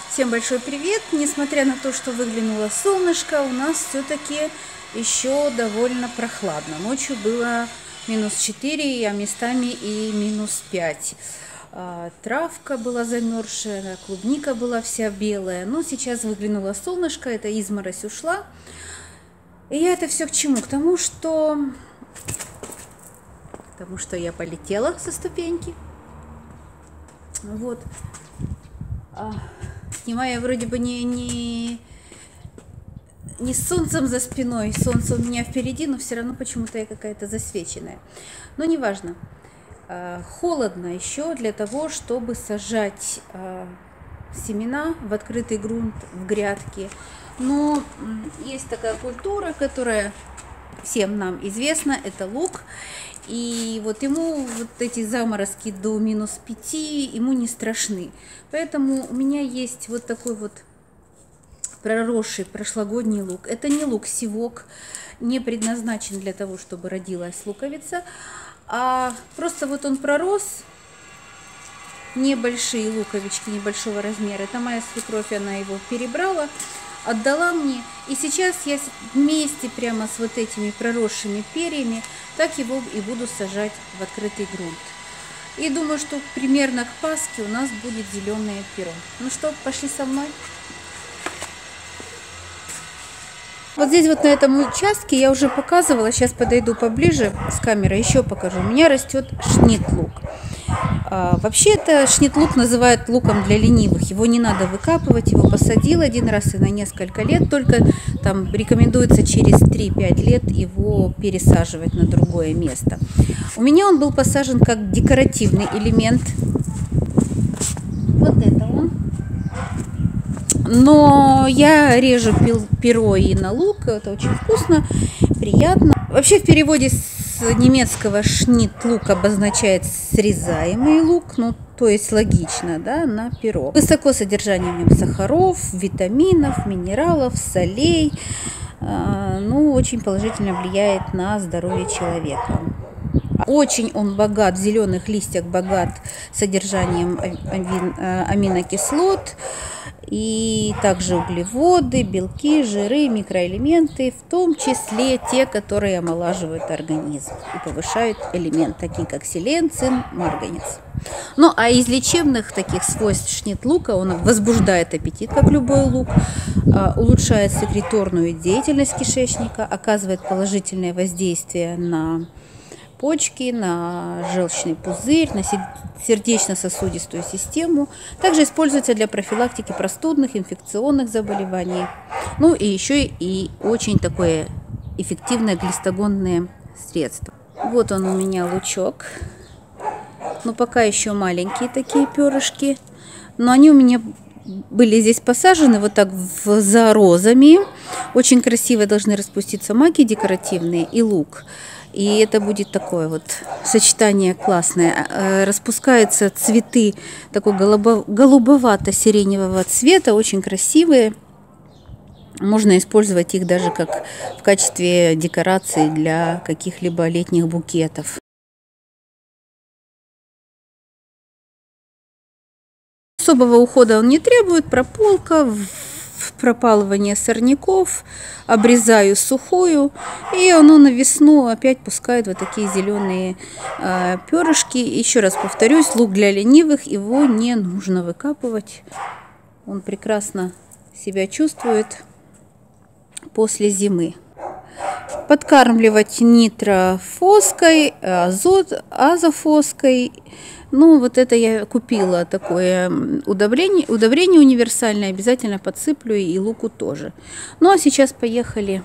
Всем большой привет! Несмотря на то, что выглянуло солнышко, у нас все-таки еще довольно прохладно. Ночью было -4, а местами и -5. Травка была замерзшая, клубника была вся белая. Но сейчас выглянуло солнышко, эта изморозь ушла. И я это все к чему? К тому, что я полетела со ступеньки. Вот. Снимаю я вроде бы не с солнцем за спиной, солнце у меня впереди, но все равно почему-то я какая-то засвеченная. Но неважно. Холодно еще для того, чтобы сажать семена в открытый грунт, в грядки. Но есть такая культура, которая всем нам известна, это лук. И вот ему вот эти заморозки до -5 ему не страшны. Поэтому у меня есть вот такой вот проросший прошлогодний лук. Это не лук-севок, не предназначен для того, чтобы родилась луковица, а просто вот он пророс. Небольшие луковички небольшого размера. Это моя свекровь, она его перебрала, отдала мне. И сейчас я вместе прямо с вот этими проросшими перьями так его и буду сажать в открытый грунт. И думаю, что примерно к Пасхе у нас будет зеленое перо. Ну что, пошли со мной. Вот здесь вот на этом участке я уже показывала, сейчас подойду поближе с камерой, еще покажу. У меня растет шнитлук. Вообще-то шнитлук называют луком для ленивых. Его не надо выкапывать, его посадил один раз и на несколько лет. Только там рекомендуется через 3-5 лет его пересаживать на другое место. У меня он был посажен как декоративный элемент. Вот это он. Но я режу перо и на лук, это очень вкусно, приятно. Вообще в переводе с немецкого шнитлук обозначает срезаемый лук, ну то есть логично, да, на перо. Высоко содержание в нем сахаров, витаминов, минералов, солей, ну очень положительно влияет на здоровье человека. Очень он богат, в зеленых листьях богат содержанием аминокислот. И также углеводы, белки, жиры, микроэлементы, в том числе те, которые омолаживают организм и повышают элемент, такие как селен, цин, марганец. Ну, а из лечебных таких свойств шнитлука он возбуждает аппетит, как любой лук, улучшает секреторную деятельность кишечника, оказывает положительное воздействие на почки, на желчный пузырь, на сердечно-сосудистую систему. Также используется для профилактики простудных, инфекционных заболеваний. Ну и еще и очень такое эффективное глистогонное средство. Вот он у меня лучок. Но пока еще маленькие такие перышки. Но они у меня были здесь посажены вот так за розами. Очень красиво должны распуститься маки декоративные и лук. И это будет такое вот сочетание классное. Распускаются цветы такого голубовато-сиреневого цвета, очень красивые. Можно использовать их даже как в качестве декорации для каких-либо летних букетов. Особого ухода он не требует, прополка, пропалывание сорняков, обрезаю сухую, и оно на весну опять пускает вот такие зеленые перышки. Еще раз повторюсь, лук для ленивых, его не нужно выкапывать, он прекрасно себя чувствует после зимы. Подкармливать нитрофоской, азофоской. Ну, вот это я купила такое удобрение универсальное, обязательно подсыплю и луку тоже. Ну, а сейчас поехали.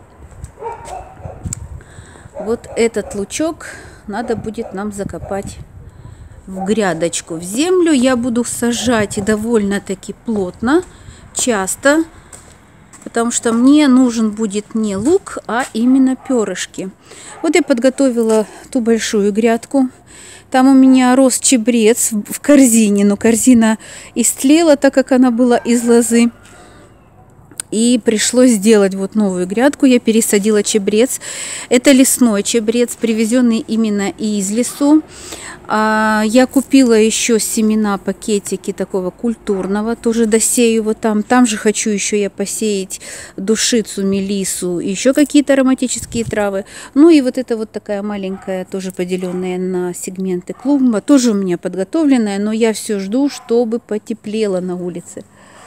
Вот этот лучок надо будет нам закопать в грядочку. В землю я буду сажать довольно-таки плотно, часто, потому что мне нужен будет не лук, а именно перышки. Вот я подготовила ту большую грядку. Там у меня рос чебрец в корзине, но корзина истлела, так как она была из лозы. И пришлось сделать вот новую грядку. Я пересадила чабрец. Это лесной чабрец, привезенный именно из лесу. Я купила еще семена, пакетики такого культурного. Тоже досею его там. Там же хочу еще я посеять душицу, мелису, еще какие-то ароматические травы. Ну и вот это вот такая маленькая, тоже поделенная на сегменты клумба. Тоже у меня подготовленная, но я все жду, чтобы потеплело на улице.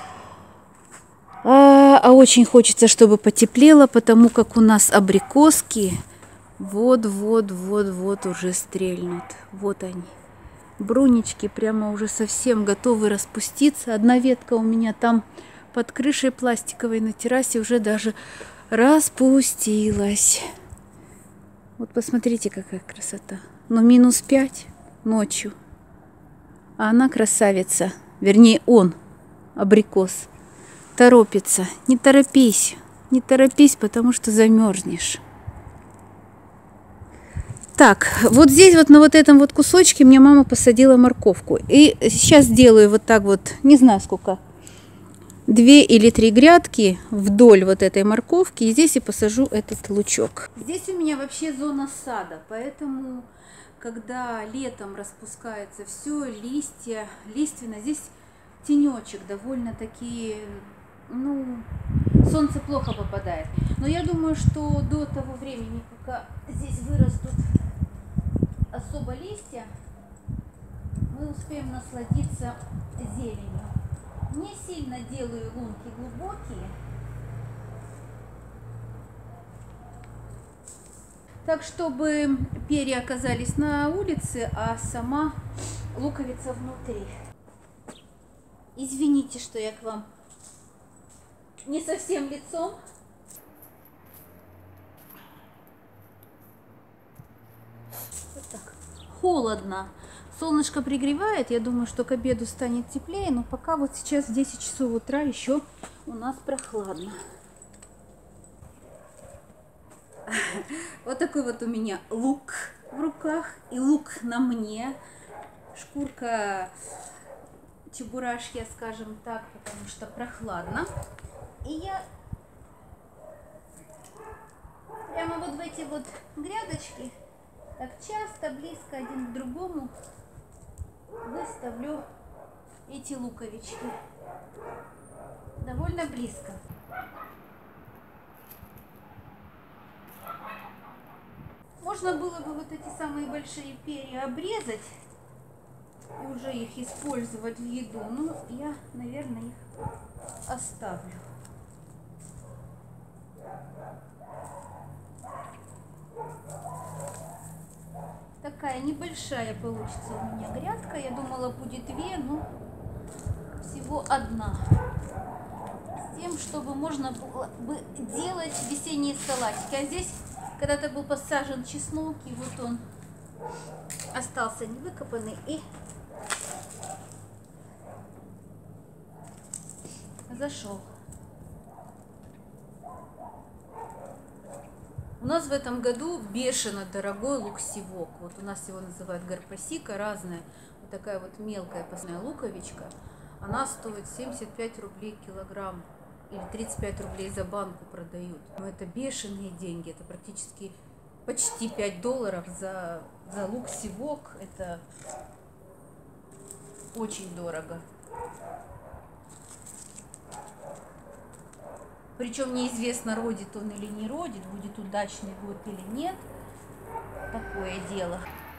А очень хочется, чтобы потеплело, потому как у нас абрикоски вот уже стрельнут. Вот они. Брунички прямо уже совсем готовы распуститься. Одна ветка у меня там под крышей пластиковой на террасе уже даже распустилась. Вот посмотрите, какая красота. Но -5 ночью. А она красавица. Вернее, он, абрикос, торопится. Не торопись. Не торопись, потому что замерзнешь. Так, вот здесь вот на вот этом вот кусочке мне мама посадила морковку. И сейчас делаю вот так вот, не знаю сколько, 2 или 3 грядки вдоль вот этой морковки. И здесь и посажу этот лучок. Здесь у меня вообще зона сада, поэтому, когда летом распускается все, листья, лиственно, здесь тенечек довольно-таки, ну, солнце плохо попадает. Но я думаю, что до того времени, пока здесь вырастут особо листья, мы успеем насладиться зеленью. Не сильно делаю лунки глубокие. Так, чтобы перья оказались на улице, а сама луковица внутри. Извините, что я к вам не совсем лицом. Вот так. Холодно. Солнышко пригревает. Я думаю, что к обеду станет теплее. Но пока вот сейчас в 10 часов утра еще у нас прохладно. Вот такой вот у меня лук в руках. И лук на мне. Шкурка чебурашья, скажем так, потому что прохладно. И я прямо вот в эти вот грядочки так часто, близко один к другому выставлю эти луковички. Довольно близко. Можно было бы вот эти самые большие перья обрезать и уже их использовать в еду. Но я, наверное, их оставлю. Такая небольшая получится у меня грядка. Я думала, будет 2, но всего 1. С тем, чтобы можно было бы делать весенние салатики. А здесь когда-то был посажен чеснок, и вот он остался невыкопанный и зашел. У нас в этом году бешено дорогой лук-сивок. Вот у нас его называют гарпасика, разная. Вот такая вот мелкая постная луковичка. Она стоит 75 рублей килограмм. Или 35 рублей за банку продают. Но это бешеные деньги. Это практически почти $5 за лук-сивок. Это очень дорого. Причем неизвестно, родит он или не родит, будет удачный год или нет. Такое дело.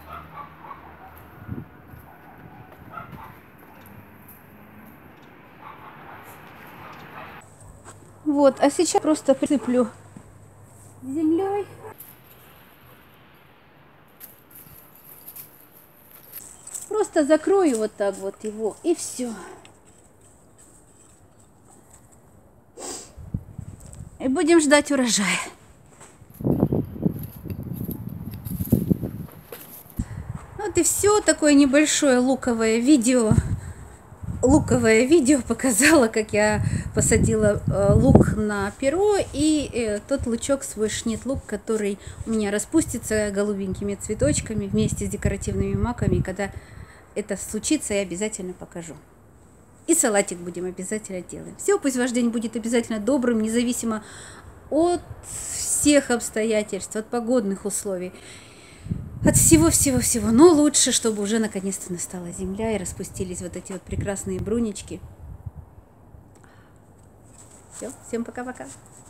Вот, а сейчас просто присыплю землей. Просто закрою вот так вот его, и все. И будем ждать урожая. Вот и все. Такое небольшое луковое видео. Луковое видео показала, как я посадила лук на перо. И тот лучок, свой шнит-лук, который у меня распустится голубенькими цветочками вместе с декоративными маками. Когда это случится, я обязательно покажу. И салатик будем обязательно делать. Все, пусть ваш день будет обязательно добрым, независимо от всех обстоятельств, от погодных условий, от всего-всего-всего. Но лучше, чтобы уже наконец-то настала земля и распустились вот эти вот прекрасные брунечки. Все, всем пока-пока.